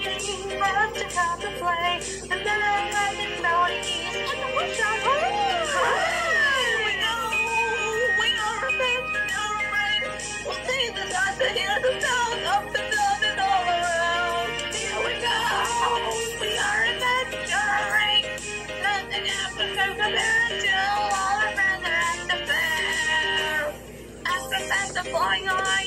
nothing but to come to play. And then I let the melodies and the wish I Here we go, we are a band, we are a break. We'll see the sights to hear the sounds up and down and all around. Here we go, we are adventuring. Nothing after so compare until all our friends are at the fair. After that's flying on.